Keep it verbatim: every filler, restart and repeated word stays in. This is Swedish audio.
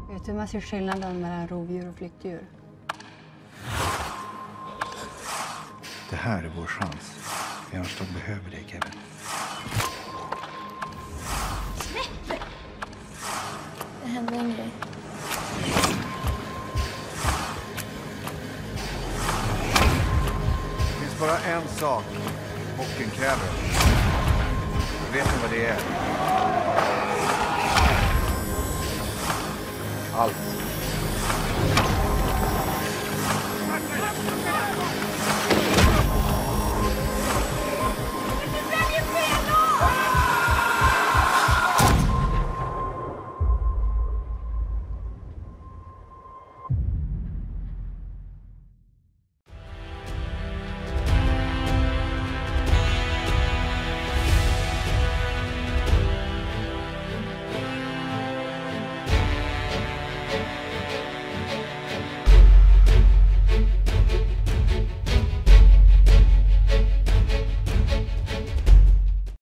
Vet du hur man ser skillnaden mellan rovdjur och flyktdjur? Det här är vår chans. Björnstad behöver dig, Kevin. Släpp! Det hände en grej. Det finns bara en sak bocken kräver. Vet ni vad det är? Allt.